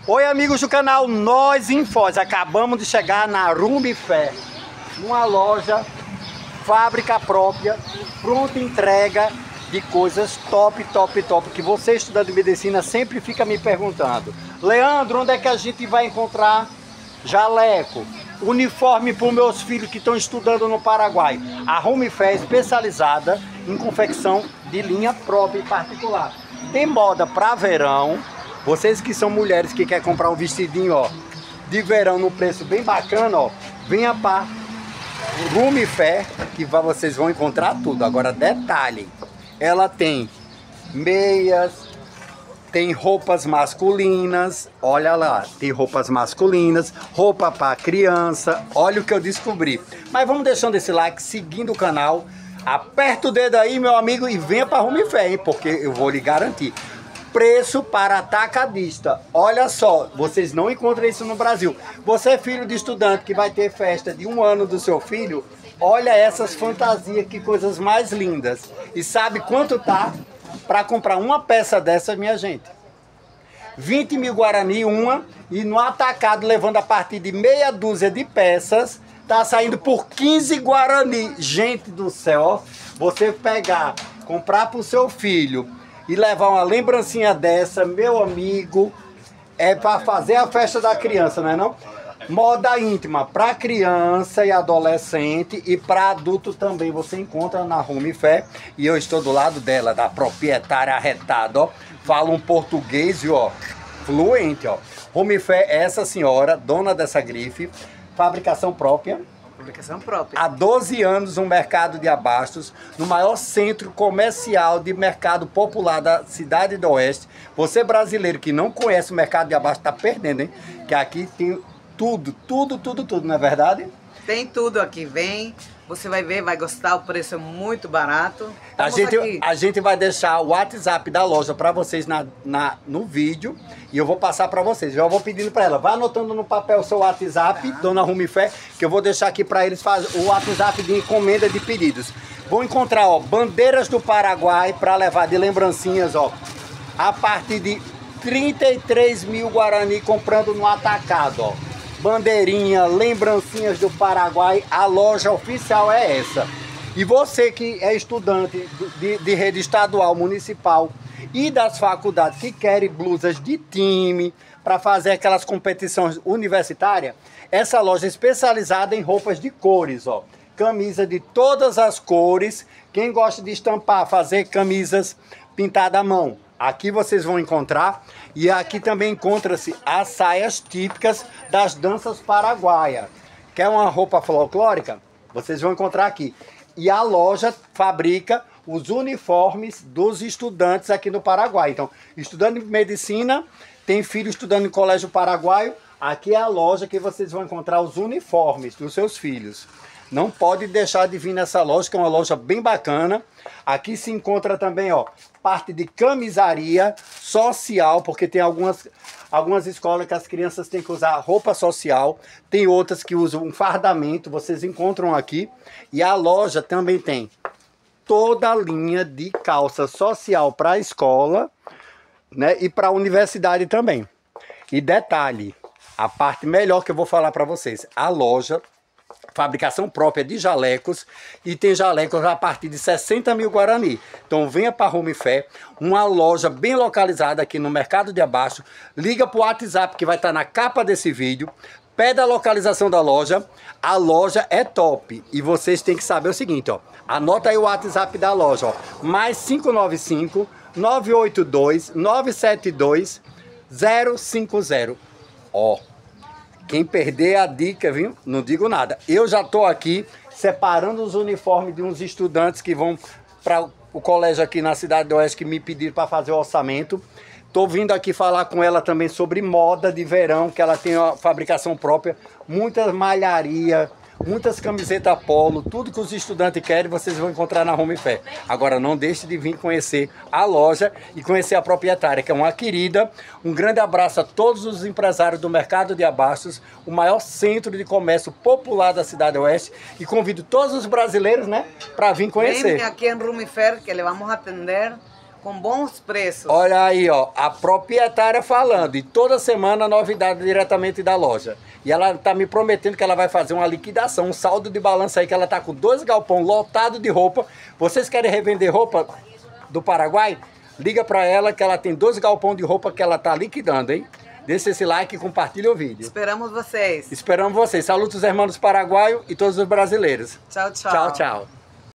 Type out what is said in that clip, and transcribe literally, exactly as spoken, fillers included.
Oi, amigos do canal Nós em Foz. Acabamos de chegar na Rume Fair, uma loja, fábrica própria, pronta entrega de coisas top, top, top, que você, estudante de medicina, sempre fica me perguntando: Leandro, onde é que a gente vai encontrar jaleco, uniforme para os meus filhos que estão estudando no Paraguai? A Rume Fair é especializada em confecção de linha própria e particular. Tem moda para verão. Vocês que são mulheres que querem comprar um vestidinho, ó, de verão no preço bem bacana, ó, venha para Rume Fair que vocês vão encontrar tudo. Agora, detalhe, ela tem meias, tem roupas masculinas, olha lá, tem roupas masculinas, roupa para criança, olha o que eu descobri. Mas vamos deixando esse like, seguindo o canal, aperta o dedo aí, meu amigo, e venha para Rume Fair, hein, porque eu vou lhe garantir. Preço para atacadista. Olha só, vocês não encontram isso no Brasil. Você é filho de estudante que vai ter festa de um ano do seu filho, olha essas fantasias, que coisas mais lindas. E sabe quanto tá para comprar uma peça dessa, minha gente? vinte mil Guarani uma, e no atacado, levando a partir de meia dúzia de peças, tá saindo por quinze Guarani. Gente do céu, ó, você pegar, comprar pro seu filho e levar uma lembrancinha dessa, meu amigo, é para fazer a festa da criança, não é não? Moda íntima para criança e adolescente, e para adulto também você encontra na Rume Fair. E eu estou do lado dela, da proprietária arretada, ó. Fala um português, ó, fluente, ó. Rume Fair é essa senhora, dona dessa grife, fabricação própria. Fabricação própria. Há doze anos no mercado de abastos, no maior centro comercial de mercado popular da cidade do Oeste. Você brasileiro que não conhece o mercado de abastos está perdendo, hein? Que aqui tem tudo, tudo, tudo, tudo, não é verdade? Tem tudo aqui, vem, você vai ver, vai gostar, o preço é muito barato. A gente, aqui. a gente vai deixar o WhatsApp da loja para vocês na, na, no vídeo, e eu vou passar para vocês. Eu vou pedindo para ela, vá anotando no papel o seu WhatsApp, tá, dona Rume Fair, que eu vou deixar aqui para eles fazer o WhatsApp de encomenda de pedidos. Vão encontrar, ó, bandeiras do Paraguai para levar de lembrancinhas, ó, a partir de trinta e três mil Guarani comprando no atacado, ó. Bandeirinha, lembrancinhas do Paraguai, a loja oficial é essa. E você que é estudante de, de rede estadual, municipal e das faculdades que querem blusas de time para fazer aquelas competições universitárias, essa loja é especializada em roupas de cores, ó. Camisa de todas as cores. Quem gosta de estampar, fazer camisas pintadas à mão, aqui vocês vão encontrar. E aqui também encontra-se as saias típicas das danças paraguaias. Quer uma roupa folclórica? Vocês vão encontrar aqui. E a loja fabrica os uniformes dos estudantes aqui no Paraguai. Então, estudante de medicina, tem filho estudando em colégio paraguaio, aqui é a loja que vocês vão encontrar os uniformes dos seus filhos. Não pode deixar de vir nessa loja, que é uma loja bem bacana. Aqui se encontra também, ó, parte de camisaria social, porque tem algumas, algumas escolas que as crianças têm que usar roupa social. Tem outras que usam um fardamento, vocês encontram aqui. E a loja também tem toda a linha de calça social para a escola, né, e para a universidade também. E detalhe, a parte melhor que eu vou falar para vocês, a loja, fabricação própria de jalecos, e tem jalecos a partir de sessenta mil Guarani. Então venha para a Rume Fair, uma loja bem localizada aqui no Mercado de Abasto. Liga para o WhatsApp que vai estar na capa desse vídeo, pede a localização da loja. A loja é top, e vocês têm que saber o seguinte, ó, anota aí o WhatsApp da loja, ó, mais cinco nove cinco, nove oito dois, nove sete dois, zero cinco zero. Ó, quem perder a dica, viu? Não digo nada. Eu já estou aqui separando os uniformes de uns estudantes que vão para o colégio aqui na Cidade do Oeste, que me pediram para fazer o orçamento. Estou vindo aqui falar com ela também sobre moda de verão, que ela tem uma fabricação própria, muitas malharia, muitas camisetas polo, tudo que os estudantes querem, vocês vão encontrar na Rume Fair. Agora não deixe de vir conhecer a loja e conhecer a proprietária, que é uma querida. Um grande abraço a todos os empresários do Mercado de Abastos, o maior centro de comércio popular da Cidade Oeste, e convido todos os brasileiros, né, para vir conhecer. Vem aqui em Rume Fair, que le vamos a atender com bons preços. Olha aí, ó, a proprietária falando, e toda semana novidade diretamente da loja. E ela tá me prometendo que ela vai fazer uma liquidação, um saldo de balança aí, que ela tá com dois galpões lotados de roupa. Vocês querem revender roupa do Paraguai? Liga pra ela que ela tem dois galpões de roupa que ela tá liquidando, hein? Deixe esse like e compartilhe o vídeo. Esperamos vocês. Esperamos vocês. Saludos, irmãos paraguaios e todos os brasileiros. Tchau, tchau. Tchau, tchau.